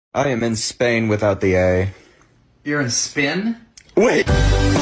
I am in Spain without the A. You're in spin? Wait!